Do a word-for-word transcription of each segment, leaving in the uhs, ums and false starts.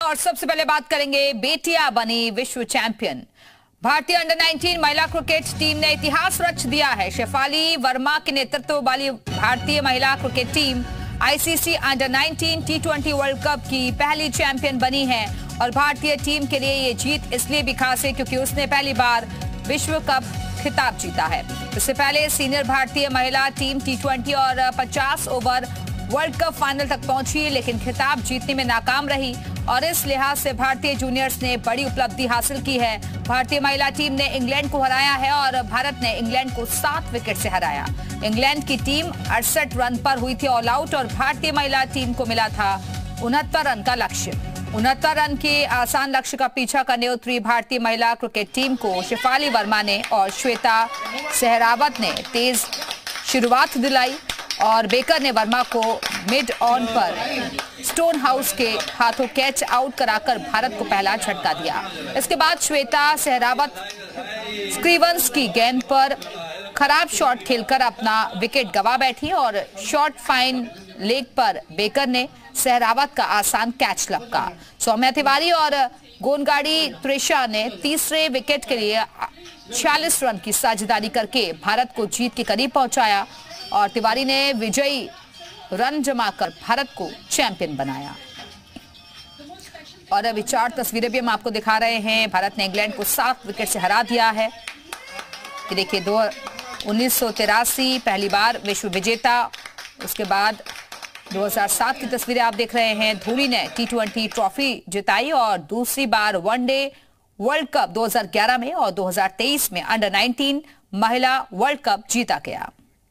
और सबसे पहले बात करेंगे, बेटियां बनी विश्व चैंपियन। भारतीय अंडर उन्नीस महिला क्रिकेट टीम ने इतिहास रच दिया है। शेफाली वर्मा के नेतृत्व वाली भारतीय महिला क्रिकेट टीम आईसीसी अंडर उन्नीस टी ट्वेंटी वर्ल्ड कप की पहली चैंपियन बनी है और भारतीय टीम के लिए ये जीत इसलिए भी खास है क्योंकि उसने पहली बार विश्व कप खिताब जीता है। इससे पहले सीनियर भारतीय महिला टीम टी ट्वेंटी और पचास ओवर वर्ल्ड कप फाइनल तक पहुंची, लेकिन खिताब जीतने में नाकाम रही और इस लिहाज से भारतीय जूनियर्स ने बड़ी उपलब्धि हासिल की है। भारतीय महिला टीम ने इंग्लैंड को हराया है और भारत ने इंग्लैंड को सात विकेट से हराया। इंग्लैंड की टीम अड़सठ रन पर हुई थी ऑल आउट और भारतीय महिला टीम को मिला था उनहत्तर रन का लक्ष्य। उनहत्तर रन के आसान लक्ष्य का पीछा करने उतरी भारतीय महिला क्रिकेट टीम को शेफाली वर्मा ने और श्वेता सहरावत ने तेज शुरुआत दिलाई और बेकर ने वर्मा को मिड ऑन पर स्टोन हाउस के हाथों कैच आउट कराकर भारत को पहला झटका दिया। इसके बाद श्वेता सहरावत स्क्रीवंस की गेंद पर खराब शॉट खेलकर अपना विकेट गंवा बैठी और शॉर्ट फाइन लेग पर बेकर ने सहरावत का आसान कैच लपका। सौम्या तिवारी और गोनगाड़ी त्रिशा ने तीसरे विकेट के लिए छियालीस रन की साझेदारी करके भारत को जीत के करीब पहुंचाया और तिवारी ने विजयी रन जमाकर भारत को चैंपियन बनाया। और अभी चार तस्वीरें भी हम आपको दिखा रहे हैं। भारत ने इंग्लैंड को सात विकेट से हरा दिया है। कि देखिए, दो उन्नीस सौ तिरासी पहली बार विश्व विजेता, उसके बाद दो हज़ार सात की तस्वीरें आप देख रहे हैं। धोनी ने टी ट्वेंटी ट्रॉफी जिताई और दूसरी बार वनडे वर्ल्ड कप दो हज़ार ग्यारह में और दो हज़ार तेईस में अंडर उन्नीस महिला वर्ल्ड कप जीता गया।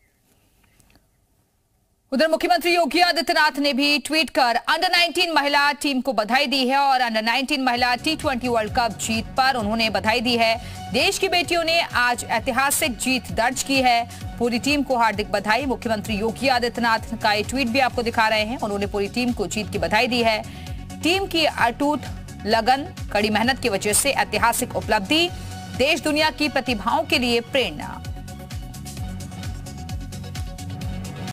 उधर मुख्यमंत्री योगी आदित्यनाथ ने भी ट्वीट कर अंडर उन्नीस महिला टीम को बधाई दी है और अंडर उन्नीस महिला टी ट्वेंटी वर्ल्ड कप जीत पर उन्होंने बधाई दी है। देश की बेटियों ने आज ऐतिहासिक जीत दर्ज की है। पूरी टीम को हार्दिक बधाई। मुख्यमंत्री योगी आदित्यनाथ का ये ट्वीट भी आपको दिखा रहे हैं। उन्होंने पूरी टीम को जीत की बधाई दी है। टीम की अटूट लगन, कड़ी मेहनत की वजह से ऐतिहासिक उपलब्धि, देश दुनिया की प्रतिभाओं के लिए प्रेरणा।